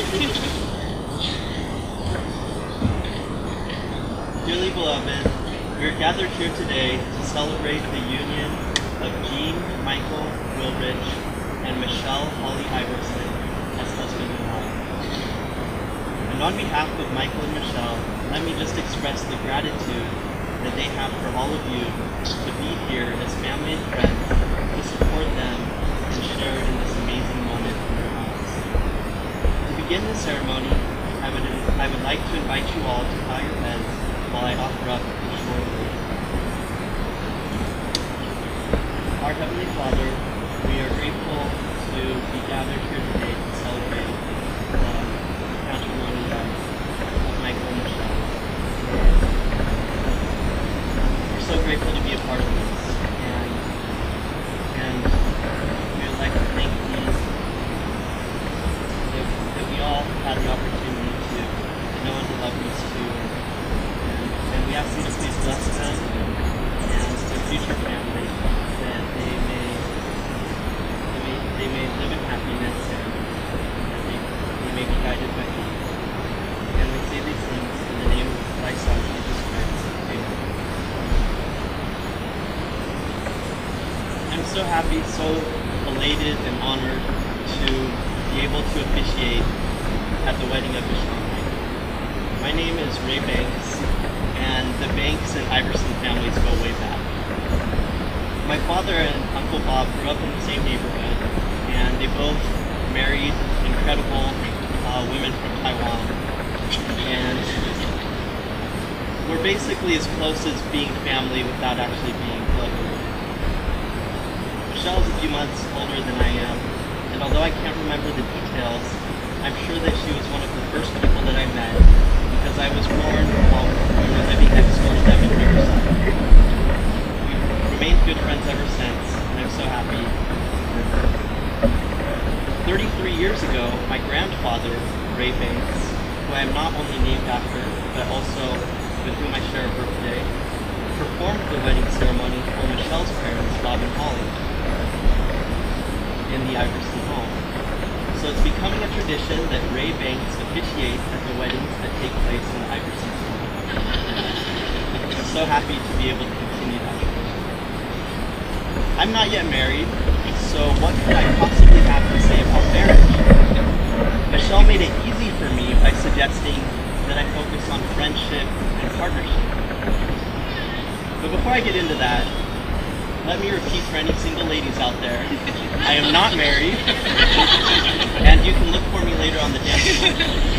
Dearly beloved, we are gathered here today to celebrate the union of Jean, Michael, Willrich, and Michelle Holly Iverson as husband and wife. And on behalf of Michael and Michelle, let me just express the gratitude that they have for all of you to be here as family and friends to support them and share in this amazing moment in their lives. To begin this ceremony, I would like to invite you all to bow your heads while I offer up a short prayer. Our Heavenly Father, we are grateful to be gathered here today to celebrate the matrimony of Michael and Michelle. We're so grateful to be a part of this, and we would like to thank you that we all had the opportunity to know and to love these two. And we ask you to please bless them and their future family, that they may live in happiness and that they may be guided by you. And we say these things in the name of thy Son, Jesus Christ. Amen. I'm so happy, so elated and honored to be able to officiate at the wedding of Michelle and Michael. My name is Ray Banks, and the Banks and Iverson families go way back. My father and Uncle Bob grew up in the same neighborhood, and they both married incredible women from Taiwan. And we're basically as close as being family without actually being blood related. Michelle's a few months older than I am, and although I can't remember the details, I'm sure that she was one of the first people that I met, because I was born while we were living next door to them in Iverson. We've remained good friends ever since, and I'm so happy. 33 years ago, my grandfather, Ray Banks, who I am not only named after, but also with whom I share a birthday, performed the wedding ceremony for Michelle's parents, Bob and Holly, in the Iverson home. So it's becoming a tradition that Ray Banks officiate at the weddings that take place in the Iverson home. I'm so happy to be able to continue that tradition. I'm not yet married, so what could I possibly have to say about marriage? Michelle made it easy for me by suggesting that I focus on friendship and partnership. But before I get into that, let me repeat for any single ladies out there, I am not married, and you can look for me later on the dance floor.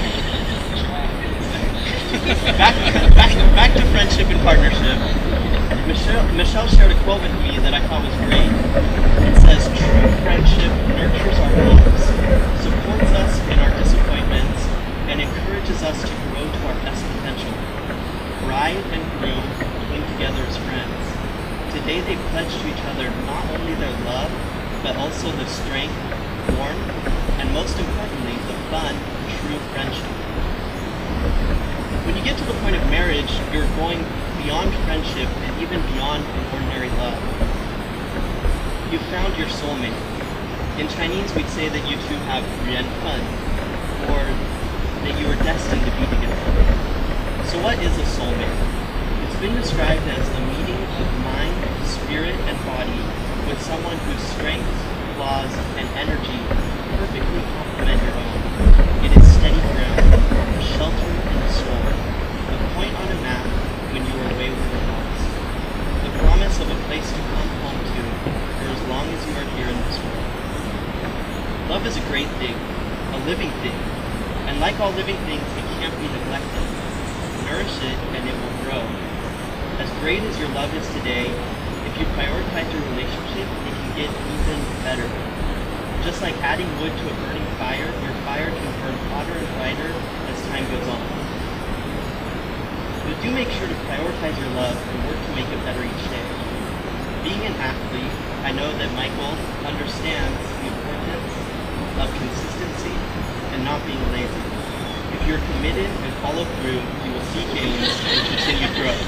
Back to friendship and partnership. Michelle shared a quote with me that I thought was great. It says, "True friendship nurtures our hopes, supports us in our disappointments, and encourages us to grow to our best potential. Bride and groom came together as friends. Today they pledge to each other not only their love, but also the strength, warmth, and most importantly, the fun, true friendship." When you get to the point of marriage, you're going beyond friendship and even beyond an ordinary love. You've found your soulmate. In Chinese, we'd say that you two have yuan fun, or that you are destined to be together. So what is a soulmate? It's been described as a meeting of mind, spirit, and body with someone whose strengths, flaws, and energy perfectly complement your own. It is steady ground, a shelter in the storm, a point on a map when you are wayward and lost, the promise of a place to come home to for as long as you are here in this world. Love is a great thing, a living thing, and like all living things, it can't be neglected. Nourish it and it will grow. As great as your love is today, if you prioritize your relationship, it can get even better. Just like adding wood to a burning fire, your fire can burn hotter and brighter as time goes on. But do make sure to prioritize your love and work to make it better each day. Being an athlete, I know that Michael understands the importance of consistency and not being lazy. If you're committed and follow through, you will see gains and continued growth.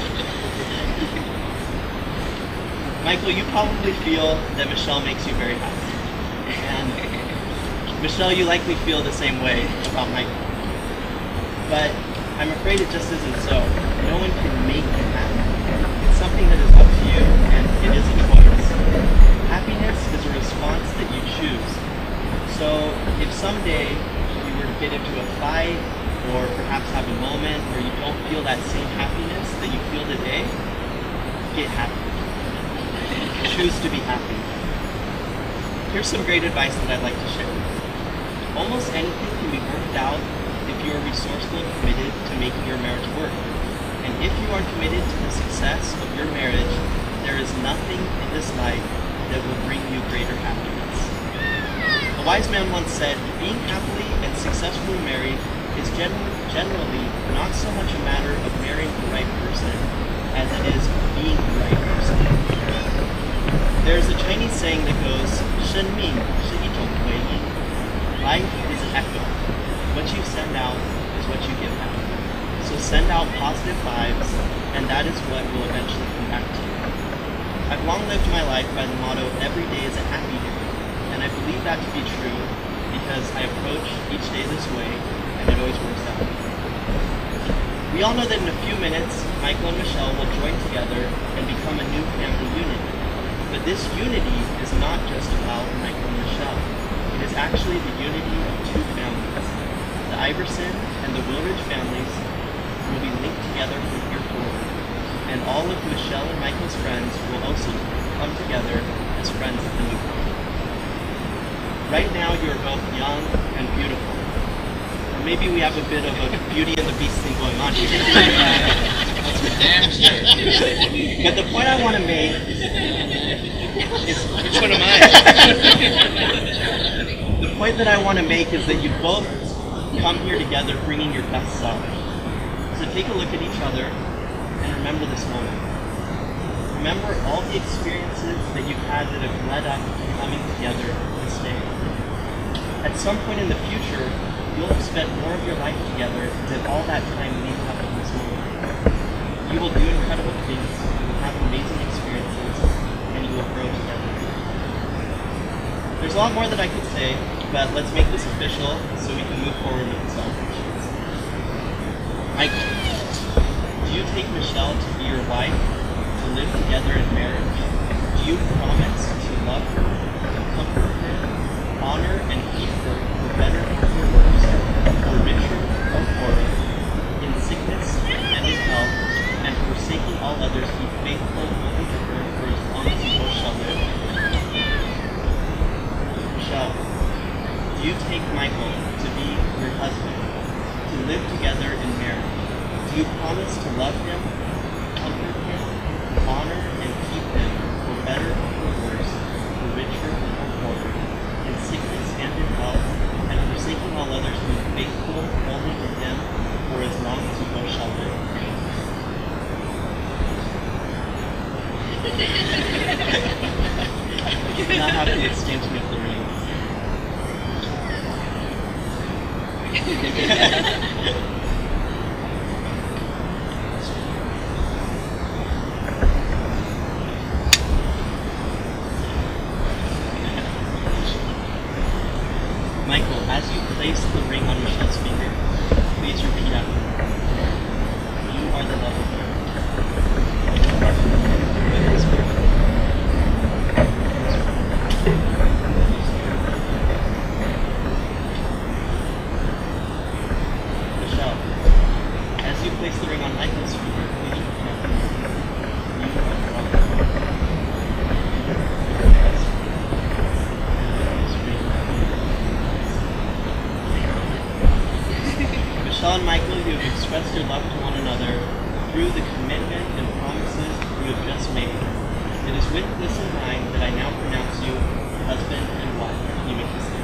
Michael, you probably feel that Michelle makes you very happy. And Michelle, you likely feel the same way about Michael. But I'm afraid it just isn't so. No one can make you happy. It's something that is up to you, and it is a choice. Happiness is a response that you choose. So if someday you were to get into a fight, or perhaps have a moment where you don't feel that same happiness that you feel today, get happy. Choose to be happy. Here's some great advice that I'd like to share. Almost anything can be worked out if you are resourceful and committed to making your marriage work. And if you are committed to the success of your marriage, there is nothing in this life that will bring you greater happiness. A wise man once said, being happily and successfully married is generally not so much a matter of marrying the right person as it is being the right person. There's a Chinese saying that goes, 生命是一种回应. Life is an echo. What you send out is what you get back. So send out positive vibes, and that is what will eventually come back to you. I've long lived my life by the motto, every day is a happy day. And I believe that to be true because I approach each day this way, and it always works out. We all know that in a few minutes, Michael and Michelle will join together and become a new family unit. But this unity is not just about Michael and Michelle. It is actually the unity of two families. The Iverson and the Willrich families will be linked together from here forward. And all of Michelle and Michael's friends will also come together as friends of the new family. Right now, you are both young and beautiful. Or maybe we have a bit of a Beauty and the Beast thing going on here. That's for damn sure. But the point I want to make is, which one am I? The point that I want to make is that you both come here together bringing your best self. So take a look at each other and remember this moment. Remember all the experiences that you've had that have led up to coming together this day. At some point in the future, you'll have spent more of your life together than all that time leading up to this moment. You will do incredible things, you will have amazing experiences, and you will grow together. There's a lot more that I could say, but let's make this official so we can move forward with the celebrations. Michael, do you take Michelle to be your wife, to live together in marriage? Do you promise to love her, comfort her, honor and keep her for better or for worse, for richer or poorer, in sickness and in health, and forsaking all others, be faithful only to her for as long as you both shall live? Michelle, do you take Michael to be your husband, to live together in marriage? Do you promise to love him, comfort him, honor and keep him for better or for worse, for richer or poorer, in sickness and in health, and forsaking all others, be faithful only to him for as long as you both shall live? You do not have the exchanging of the rings. Michael, as you place the ring on Michelle's finger, please repeat after me. You are the love of my life. Michelle, as you place the ring on Michael's finger, please repeat after me. You are the love of my life. Michelle and Michael, you have expressed your love to one another through the commitment and promises you have just made. It is with this in mind that I now pronounce you husband and wife. You may kiss them.